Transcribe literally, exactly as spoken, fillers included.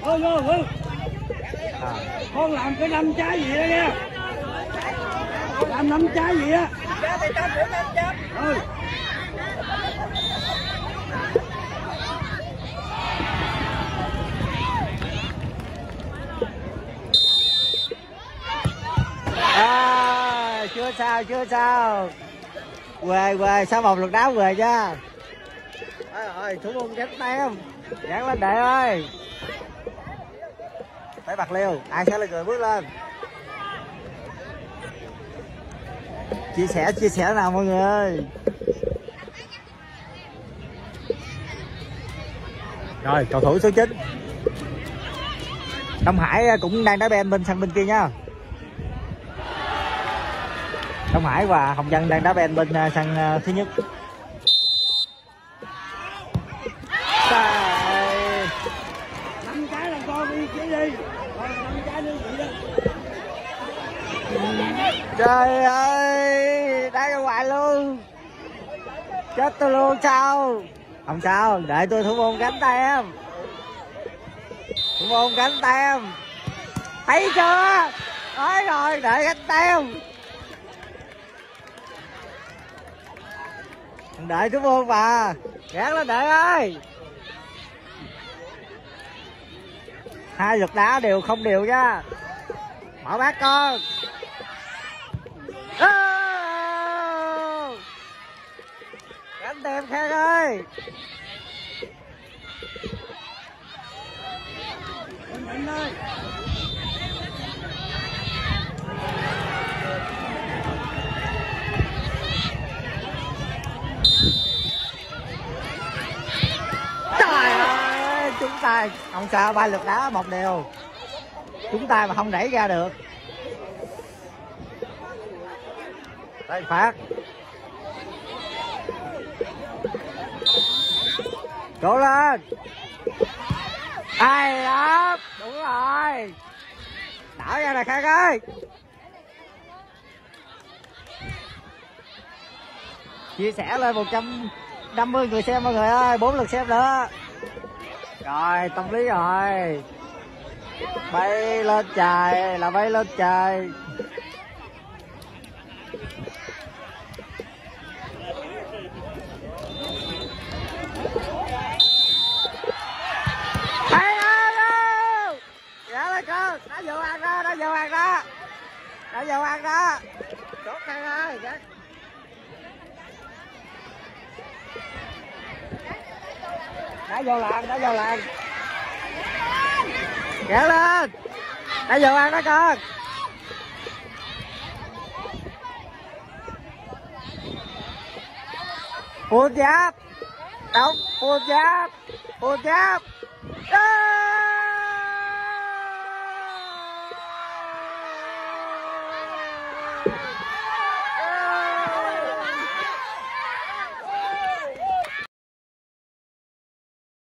Vô vô vô. À. Con làm cái năm trái gì đó nha. Làm năm trái gì á. Ừ. À, chưa sao chưa sao. Quê quê sáu một lượt đá về nha. Ôi ơi, thủ môn gánh tay không? Dán lên đệ ơi. Tới Bạc Liêu, ai sẽ là người bước lên? Chia sẻ chia sẻ nào mọi người ơi. Rồi, cầu thủ số chín. Đông Hải cũng đang đá bên bên sân bên kia nha. Đông Hải và Hồng Dân đang đá bên bên sân thứ nhất. Năm trái là con đi chỉ đi. Còn năm trái nữa chị đó. Trời ơi, đá ra ngoài luôn. Chết tôi luôn sao? Không sao, đợi tôi thủ môn gánh tay em. Thủ môn gánh tay em. Thấy chưa? Nói rồi, đợi gánh tay em. Đợi thủ môn mà. Gán lên đợi ơi. Hai lượt đá đều không đều nha. Mở bát con. Gánh tem Khang ơi. Anh ơi. Trời ơi, chúng ta không sao, ba lượt đá một đều. Chúng ta mà không đẩy ra được. Đây Phát. Cố lên. Ai đó, đúng rồi. Đảo ra nè Khang ơi. Chia sẻ lên một trăm năm mươi người xem mọi người ơi, bốn lượt xem nữa. Rồi, tâm lý rồi. Bay lên trời là bay lên trời. Hay ơi. Dạ lên con, đã vô ăn đó, đã vô ăn đó. Đã vô ăn đó. Chốt Khang ơi. Đã vô làng, đã vô làng. Kéo lên. Đã vô ăn đó con. Phun giáp. Đóng, phun giáp. Phun giáp.